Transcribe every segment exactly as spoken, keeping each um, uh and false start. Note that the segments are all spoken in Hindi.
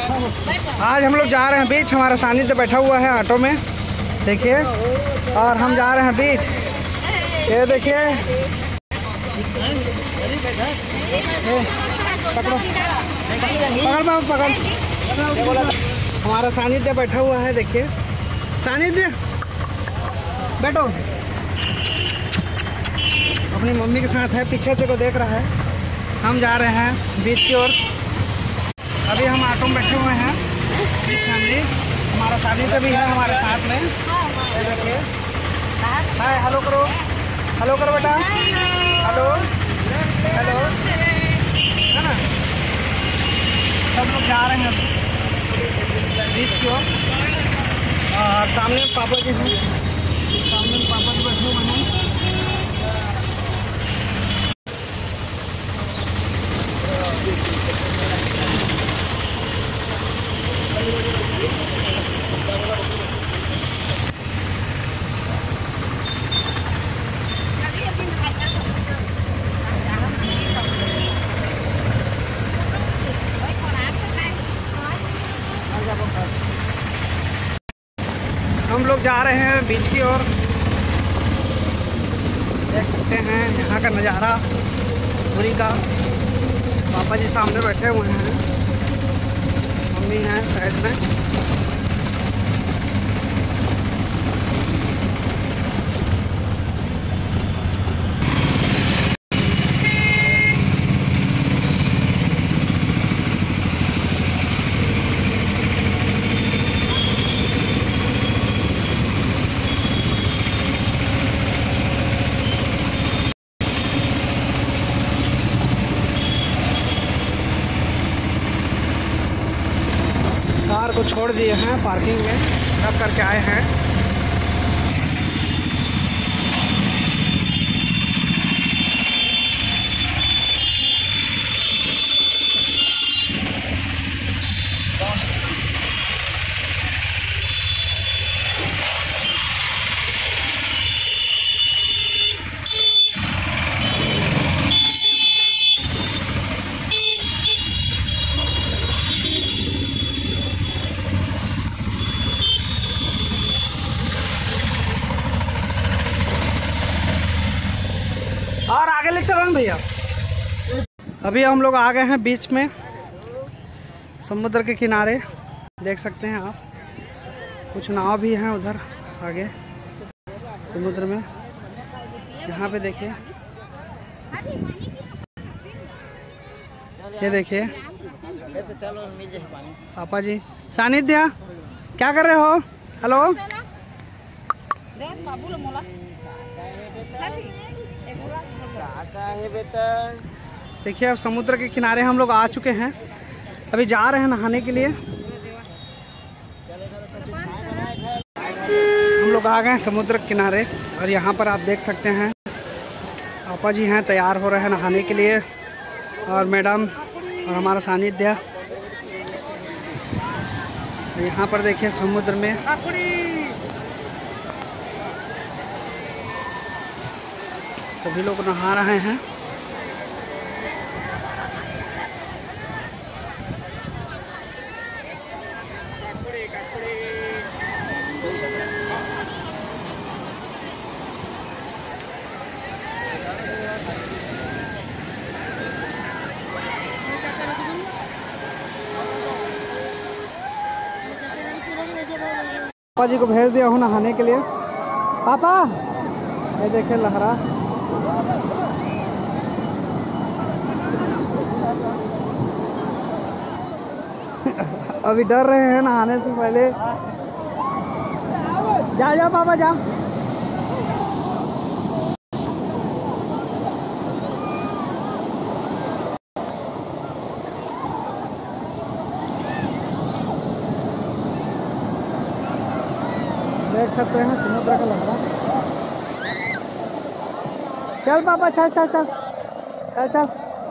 आज हम लोग जा रहे हैं बीच। हमारा सानिध्य बैठा हुआ है ऑटो में, देखिए, और हम जा रहे हैं बीच। ये देखिए, पकड़ो, पकड़ पकड़। हमारा सानिध्य बैठा हुआ है, देखिए। सानिध्य बैठो, अपनी मम्मी के साथ है, पीछे से को देख रहा है। हम जा रहे हैं बीच की ओर। अभी हम ऑटो में बैठे हुए हैं, फैमिली। हमारा सानिध्य भी है हमारे साथ में, देखिए। हाय, हेलो करो, हेलो करो बेटा, हेलो हेलो, है ना। सब लोग जा रहे हैं बीच की ओर। और सामने पापा जी हैं, सामने पापा जी बैठे हुए हैं। हम लोग जा रहे हैं बीच की ओर। देख सकते हैं यहाँ का नज़ारा पूरी का। पापा जी सामने बैठे हुए हैं, मम्मी हैं साइड में। कार को छोड़ दिए हैं पार्किंग में, रख करके आए हैं। और आगे ले चलो ना भैया। अभी हम लोग आ गए हैं बीच में, समुद्र के किनारे। देख सकते हैं आप, कुछ नाव भी हैं उधर आगे समुद्र में। यहाँ पे देखिए, ये देखिए पापा जी। सानिध्य क्या कर रहे हो? हेलो, देखिए अब समुद्र के किनारे हम लोग आ चुके हैं। अभी जा रहे हैं नहाने के लिए। हम लोग आ गए हैं समुद्र के किनारे, और यहाँ पर आप देख सकते हैं पापा जी हैं, तैयार हो रहे हैं नहाने के लिए, और मैडम और हमारा सानिध्य। यहाँ पर देखिए समुद्र में सभी लोग नहा रहे हैं। पापा जी को भेज दिया हूँ नहाने के लिए। पापा ये देखे लहरा। अभी डर रहे हैं नहाने से पहले। जा जा पापा जा। देख सकते हैं समुद्र का लहरा। चल पापा, चल चल चल चल चल।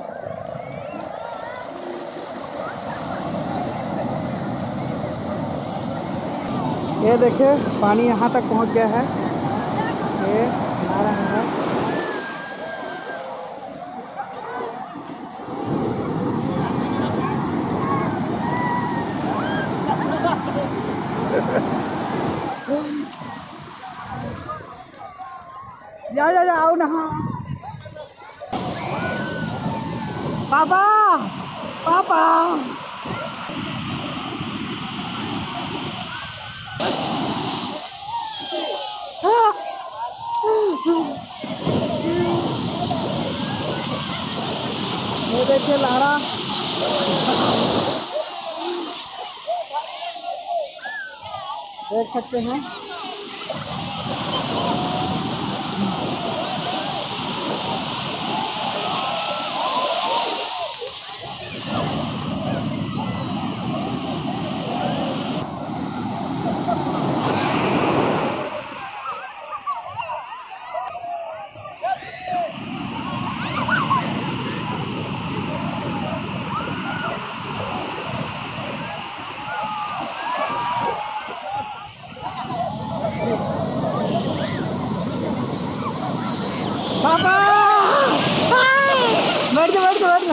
ये देखिए पानी यहाँ तक पहुँच गया है। ये आ रहा है। जा जा जा आओ नहा। पापा पापा ये देखिए लहरा। देख सकते हैं पापा बैठ जा बैठ जा बैठ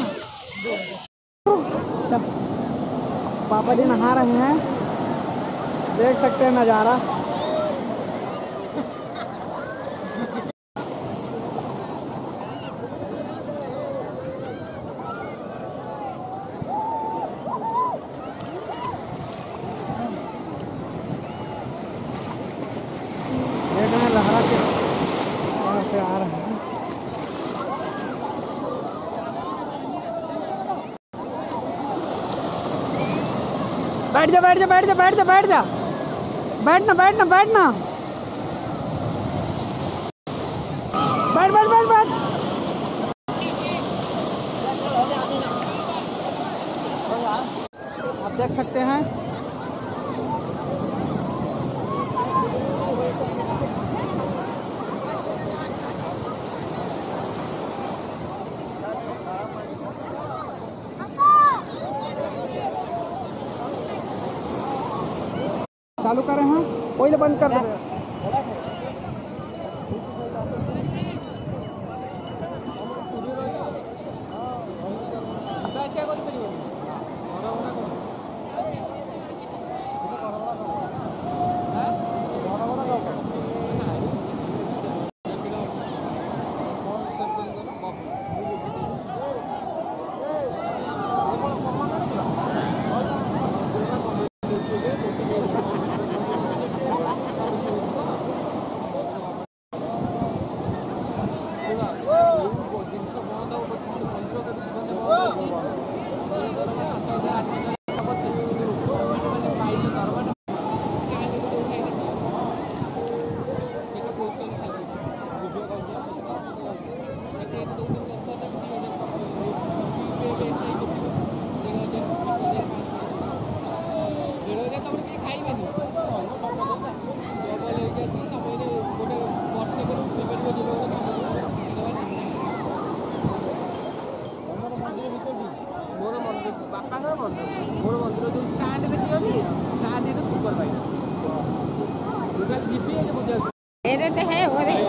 जा। पापा जी नहा रहे हैं, देख सकते हैं नज़ारा। देख रहे हैं लहरा के वहाँ से आ रहे हैं। बैठ जा बैठ जा बैठ जा बैठ जा बैठ जा बैठना बैठना बैठना बैठ बैठ बैठ बैठ। आप देख सकते हैं चालू कर रहे हैं, पहले बंद कर दे। देते हैं वो दे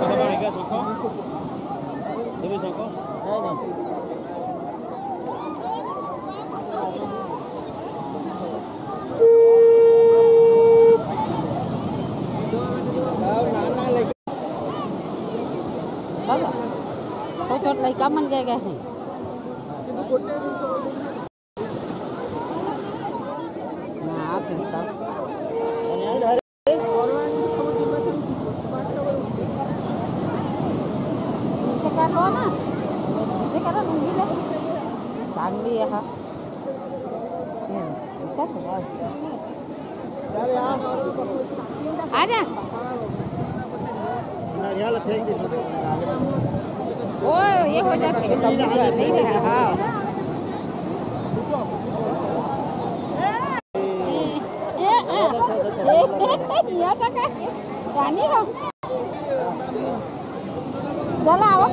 बाबा छोट छोट लड़का मन गए गए हैं। नीचे कर लो ना, नीचे करो लूंगी ले टांग ली है। आजा फेंक दे ओ ये हो जाते सब नहीं रहा। हाँ यहाँ तक रानी हो चला आओ।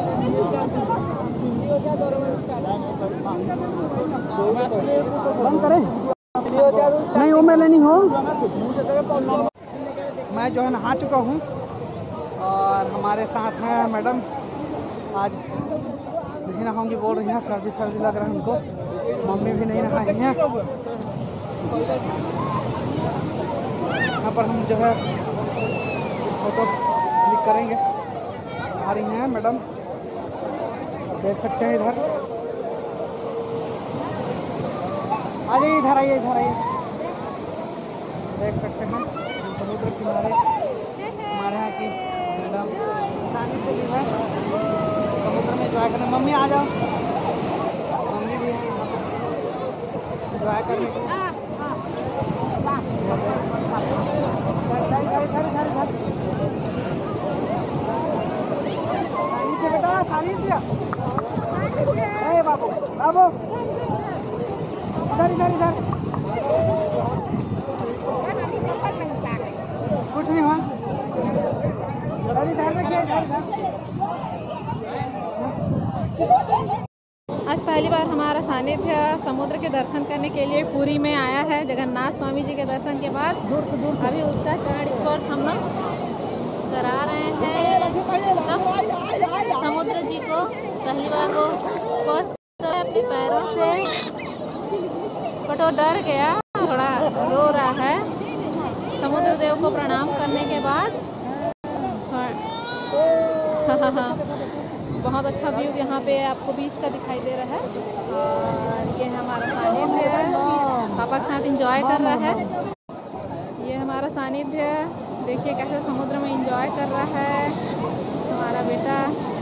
बंद करें नहीं, वो मैं लेनी हो। मैं जो है नहा चुका हूँ और हमारे साथ हैं मैडम। आज नहीं नहाऊंगी बोल रही हैं, सर्दी सर्दी लग रहा है उनको। मम्मी भी नहीं नहाई हैं। यहाँ पर हम जो है फोटो क्लिक करेंगे। आ रही हैं मैडम, देख सकते हैं इधर। आइए इधर, आइए इधर, आइए। देख सकते हैं समुद्र किनारे हमारे यहाँ की मैडम पानी से भी है, समुद्र में एंजॉय करने। मम्मी आ जाओ, मम्मी भी है एंजॉय करने को। बेटा साली से बाबू बाबू इधर इधर इधर कुछ नहीं हुआ। आज पहली बार हमारा सानिध्य समुद्र के दर्शन करने के लिए पुरी में आया है। जगन्नाथ स्वामी जी के दर्शन के बाद अभी उसका चरण स्पर्श हम लोग करा रहे हैं। तब समुद्र जी को पहली बार वो स्पर्श कर अपने पैरों से, बट वो डर गया, थोड़ा रो रहा है। समुद्र देव को प्रणाम करने के बाद बहुत अच्छा व्यू यहाँ पे आपको बीच का दिखाई दे रहा है। और ये हमारा सानिध्य पापा के साथ एंजॉय कर रहा है। ये हमारा सानिध्य देखिए कैसे समुद्र में एंजॉय कर रहा है हमारा बेटा।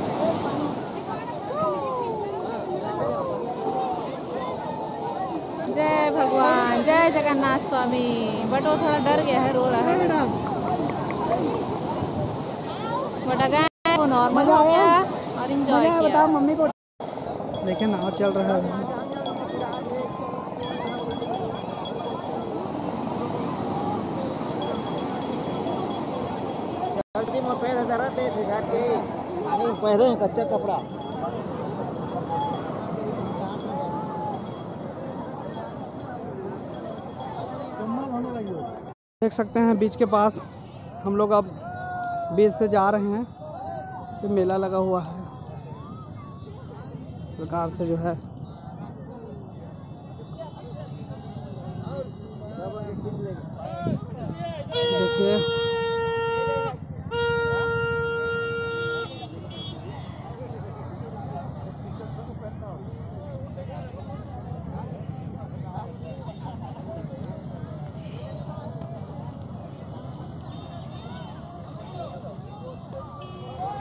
जय भगवान, जय जगन्नाथ स्वामी। बट वो थोड़ा डर गया है, रो रहा है, बट अगर वो नॉर्मल हो गया और एंजॉय किया। बताओ मम्मी को। देखिए नाव चल रहा है। जल्दी में पैर जरा दे घाट के पानी में पहरे कच्चा कपड़ा। देख सकते हैं बीच के पास हम लोग अब बीच से जा रहे हैं। तो मेला लगा हुआ है, प्रकार से जो है